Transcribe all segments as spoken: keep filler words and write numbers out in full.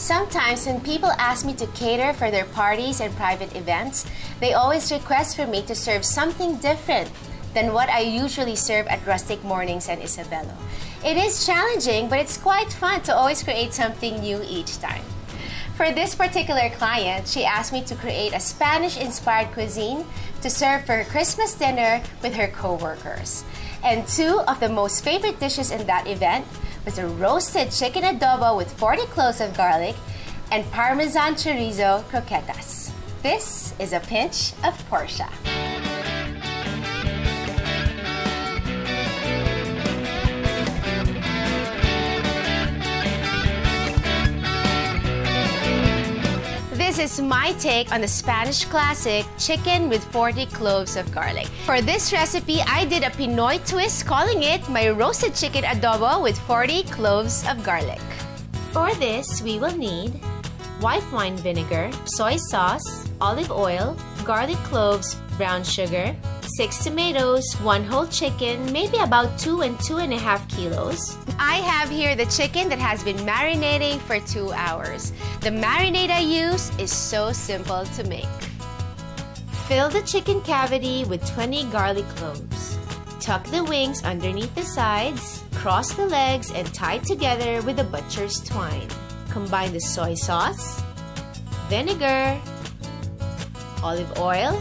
Sometimes when people ask me to cater for their parties and private events, they always request for me to serve something different than what I usually serve at Rustic Mornings and Isabelo. It is challenging, but it's quite fun to always create something new each time. For this particular client, she asked me to create a Spanish-inspired cuisine to serve for her Christmas dinner with her co-workers. And two of the most favorite dishes in that event was a roasted chicken adobo with forty cloves of garlic and Parmesan chorizo croquettas. This is a pinch of Portia. This is my take on the Spanish classic chicken with forty cloves of garlic. For this recipe, I did a Pinoy twist, calling it my roasted chicken adobo with forty cloves of garlic. For this, we will need white wine vinegar, soy sauce, olive oil, garlic cloves, brown sugar, six tomatoes, one whole chicken, maybe about two and two and a half kilos. I have here the chicken that has been marinating for two hours. The marinade I use is so simple to make. Fill the chicken cavity with twenty garlic cloves. Tuck the wings underneath the sides, cross the legs, and tie together with a butcher's twine. Combine the soy sauce, vinegar, olive oil,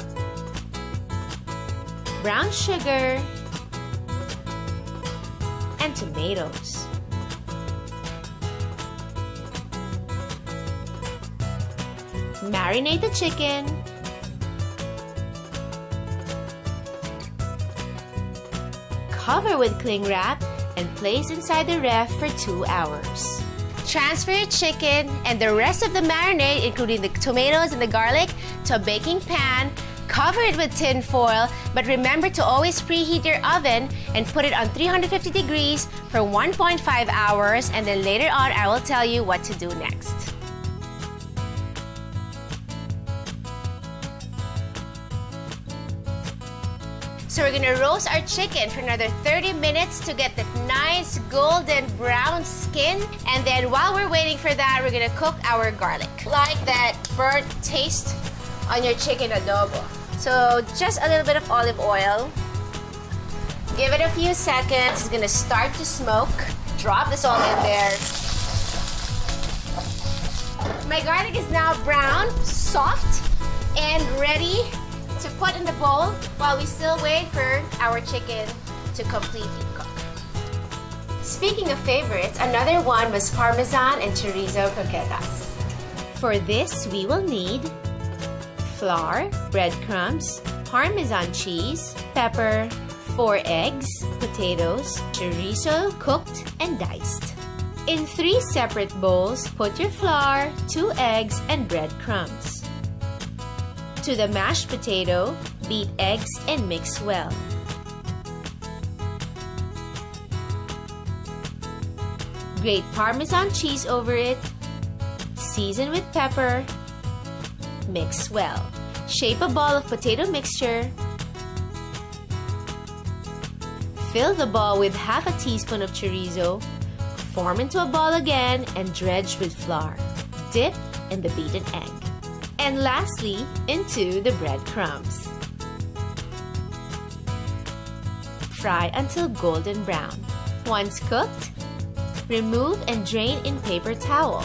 brown sugar, and tomatoes. Marinate the chicken. Cover with cling wrap and place inside the ref for two hours. Transfer your chicken and the rest of the marinade, including the tomatoes and the garlic, to a baking pan. Cover it with tin foil, but remember to always preheat your oven and put it on three hundred fifty degrees for one point five hours, and then later on I will tell you what to do next. So we're gonna roast our chicken for another thirty minutes to get that nice golden brown skin. And then while we're waiting for that, we're gonna cook our garlic. Like that burnt taste on your chicken adobo. So just a little bit of olive oil. Give it a few seconds. It's gonna start to smoke. Drop this all in there. My garlic is now brown, soft, and ready to put in the bowl while we still wait for our chicken to completely cook. Speaking of favorites, another one was Parmesan and chorizo croquettas. For this, we will need flour, breadcrumbs, Parmesan cheese, pepper, four eggs, potatoes, chorizo cooked and diced. In three separate bowls, put your flour, two eggs, and breadcrumbs. To the mashed potato, beat eggs and mix well. Grate Parmesan cheese over it, season with pepper, mix well. Shape a ball of potato mixture. Fill the ball with half a teaspoon of chorizo. Form into a ball again and dredge with flour. Dip in the beaten egg. And lastly, into the breadcrumbs. Fry until golden brown. Once cooked, remove and drain in paper towel.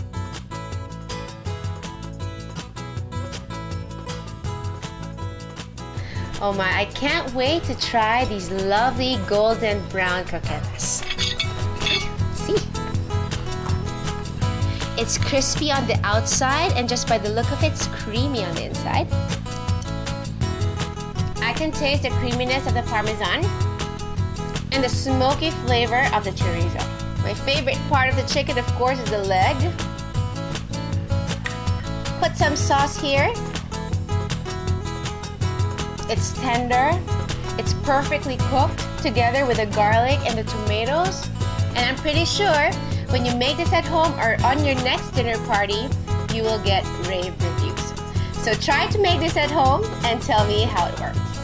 Oh my, I can't wait to try these lovely golden brown croquettas. See? It's crispy on the outside, and just by the look of it, it's creamy on the inside. I can taste the creaminess of the Parmesan and the smoky flavor of the chorizo. My favorite part of the chicken, of course, is the leg. Put some sauce here. It's tender, it's perfectly cooked together with the garlic and the tomatoes. And I'm pretty sure when you make this at home or on your next dinner party, you will get rave reviews. So try to make this at home and tell me how it works.